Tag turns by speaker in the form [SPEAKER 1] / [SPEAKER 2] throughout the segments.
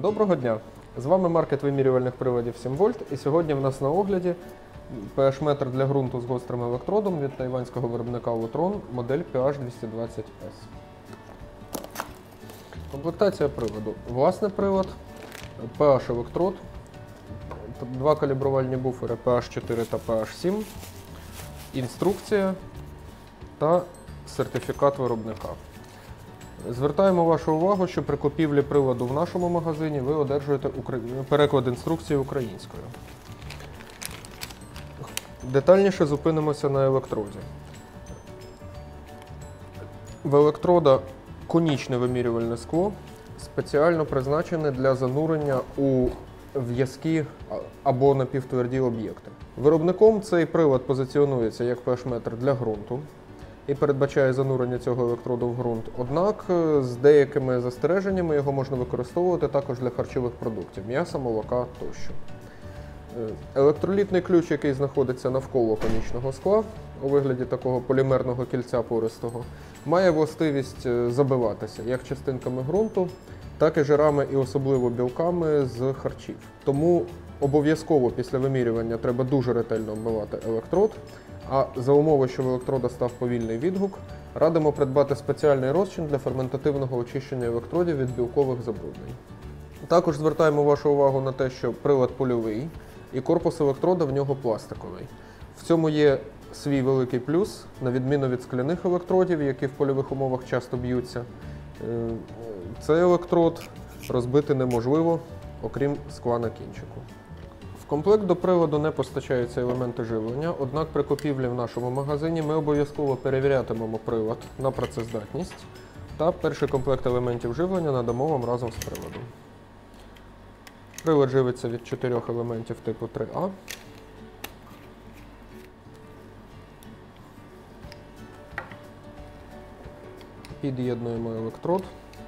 [SPEAKER 1] Доброго дня! З вами маркет вимірювальних приладів 7 вольт, і сьогодні в нас на огляді pH-метр для ґрунту з гострим електродом від тайванського виробника Lutron, модель PH220S. Комплектація приладу. Власний прилад, pH-електрод, два калібрувальні буфери pH4 та pH7, інструкція та сертифікат виробника. Звертаємо вашу увагу, що при купівлі приладу в нашому магазині ви одержуєте переклад інструкції українською. Детальніше зупинимося на електроді. В електрода конічне вимірювальне скло, спеціально призначене для занурення у в'язкі або напівтверді об'єкти. Виробником цей прилад позиціонується як pH-метр для ґрунту і передбачає занурення цього електроду в ґрунт. Однак з деякими застереженнями його можна використовувати також для харчових продуктів – м'яса, молока тощо. Електролітний ключ, який знаходиться навколо конічного скла, у вигляді такого полімерного кільця пористого, має властивість забиватися як частинками ґрунту, так і жирами і особливо білками з харчів. Тому обов'язково після вимірювання треба дуже ретельно обмивати електрод, а за умови, що в електрода став повільний відгук, радимо придбати спеціальний розчин для ферментативного очищення електродів від білкових забруднень. Також звертаємо вашу увагу на те, що прилад польовий і корпус електрода в нього пластиковий. В цьому є свій великий плюс, на відміну від скляних електродів, які в польових умовах часто б'ються. Цей електрод розбити неможливо, окрім скла на кінчику. В комплект до приладу не постачаються елементи живлення, однак при купівлі в нашому магазині ми обов'язково перевірятимемо прилад на працездатність та перший комплект елементів живлення надамо вам разом з приладом. Прилад живиться від 4 елементів типу 3А. Під'єднуємо електрод.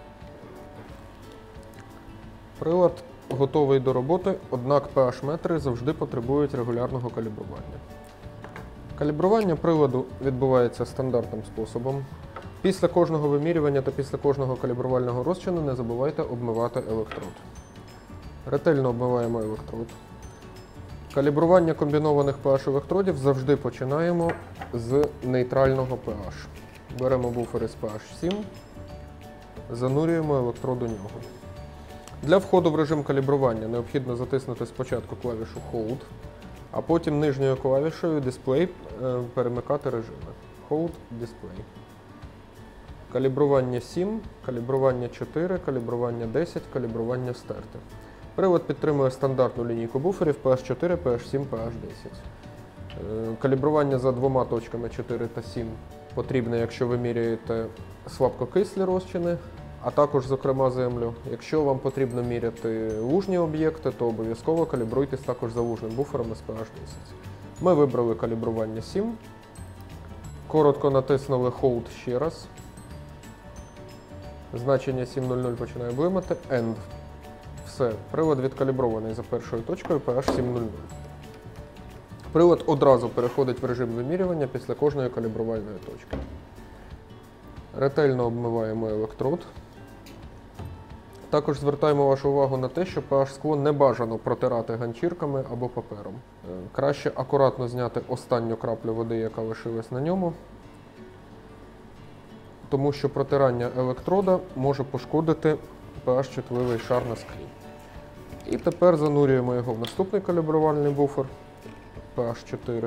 [SPEAKER 1] Прилад готовий до роботи, однак pH-метри завжди потребують регулярного калібрування. Калібрування приладу відбувається стандартним способом. Після кожного вимірювання та після кожного калібрувального розчину не забувайте обмивати електрод. Ретельно обмиваємо електрод. Калібрування комбінованих pH-електродів завжди починаємо з нейтрального pH. Беремо буфери з pH7, занурюємо електрод у нього. Для входу в режим калібрування необхідно затиснути спочатку клавішу Hold, а потім нижньою клавішею Display перемикати режими. Hold, Display. Калібрування 7, калібрування 4, калібрування 10, калібрування стерти. Прилад підтримує стандартну лінійку буферів PH4, PH7, PH10. Калібрування за двома точками 4 та 7 потрібне, якщо ви міряєте слабкокислі розчини, а також, зокрема, землю. Якщо вам потрібно міряти лужні об'єкти, то обов'язково калібруйтесь також за лужним буфером з PH10. Ми вибрали калібрування 7. Коротко натиснули Hold ще раз. Значення 7.00 починає блимати. End. Все, прилад відкалібрований за першою точкою pH 7.00. Прилад одразу переходить в режим вимірювання після кожної калібрувальної точки. Ретельно обмиваємо електрод. Також звертаємо вашу увагу на те, що pH-скло не бажано протирати ганчірками або папером. Краще акуратно зняти останню краплю води, яка лишилась на ньому, тому що протирання електрода може пошкодити pH-чутливий шар на склі. І тепер занурюємо його в наступний калібрувальний буфер pH4.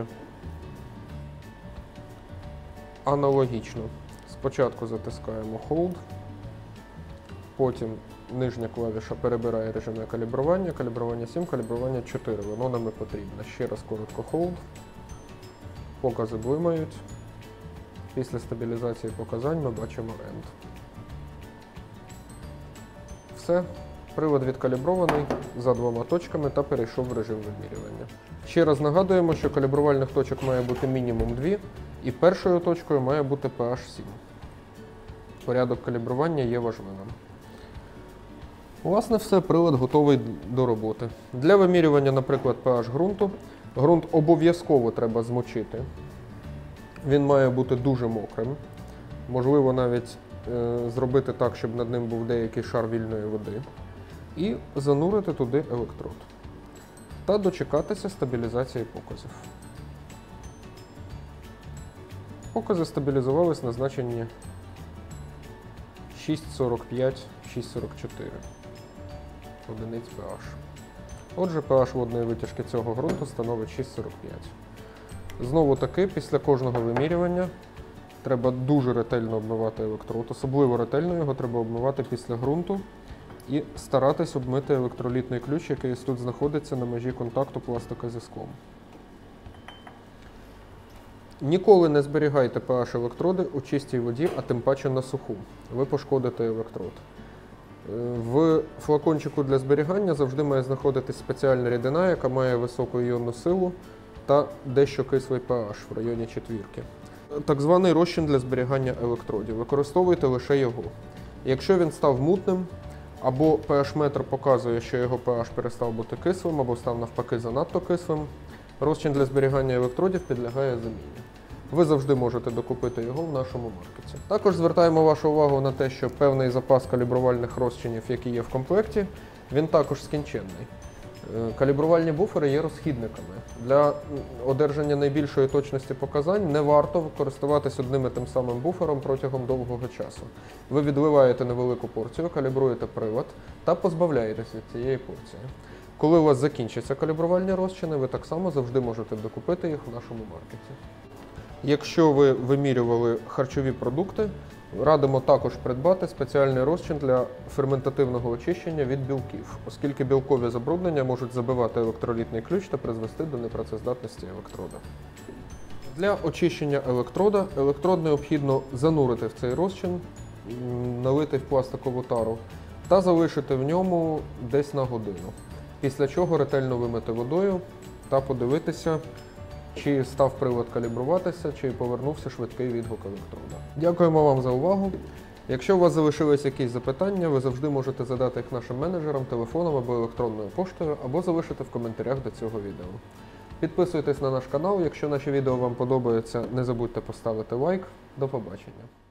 [SPEAKER 1] Аналогічно. Спочатку затискаємо Hold, потім нижня клавіша перебирає режими калібрування, калібрування 7, калібрування 4, воно нам і потрібно. Ще раз коротко Hold, покази блимають. Після стабілізації показань ми бачимо End. Все, прилад відкалібрований за двома точками та перейшов в режим вимірювання. Ще раз нагадуємо, що калібрувальних точок має бути мінімум 2, і першою точкою має бути pH7. Порядок калібрування є важливим. Власне все, прилад готовий до роботи. Для вимірювання, наприклад, pH ґрунту, ґрунт обов'язково треба змочити. Він має бути дуже мокрим. Можливо навіть зробити так, щоб над ним був деякий шар вільної води. і занурити туди електрод. Та дочекатися стабілізації показів. Покази стабілізувались на значенні 6,45-6,44 одиниць pH. Отже, pH водної витяжки цього ґрунту становить 6,45. Знову таки, після кожного вимірювання треба дуже ретельно обмивати електрод. Особливо ретельно його треба обмивати після ґрунту і старатись обмити електролітний ключ, який тут знаходиться на межі контакту пластика зі склом. Ніколи не зберігайте pH електроди у чистій воді, а тим паче на суху. Ви пошкодите електрод. В флакончику для зберігання завжди має знаходитись спеціальна рідина, яка має високу іонну силу та дещо кислий pH в районі четвірки. Так званий розчин для зберігання електродів. Використовуйте лише його. Якщо він став мутним, або pH-метр показує, що його pH перестав бути кислим, або став навпаки занадто кислим, розчин для зберігання електродів підлягає заміні. Ви завжди можете докупити його в нашому маркеті. Також звертаємо вашу увагу на те, що певний запас калібрувальних розчинів, які є в комплекті, він також скінченний. Калібрувальні буфери є розхідниками. Для одержання найбільшої точності показань не варто користуватись одним і тим самим буфером протягом довгого часу. Ви відливаєте невелику порцію, калібруєте привод та позбавляєтесь від цієї порції. Коли у вас закінчаться калібрувальні розчини, ви так само завжди можете докупити їх в нашому маркеті. Якщо ви вимірювали харчові продукти, радимо також придбати спеціальний розчин для ферментативного очищення від білків, оскільки білкові забруднення можуть забивати електролітний ключ та призвести до непрацездатності електрода. Для очищення електрод необхідно занурити в цей розчин, налити в пластикову тару та залишити в ньому десь на годину. Після чого ретельно вимити водою та подивитися, чи став привод калібруватися, чи повернувся швидкий відгук електрода. Дякуємо вам за увагу. Якщо у вас залишились якісь запитання, ви завжди можете задати їх нашим менеджерам телефоном або електронною поштою, або залишити в коментарях до цього відео. Підписуйтесь на наш канал, якщо наші відео вам подобаються, не забудьте поставити лайк. До побачення.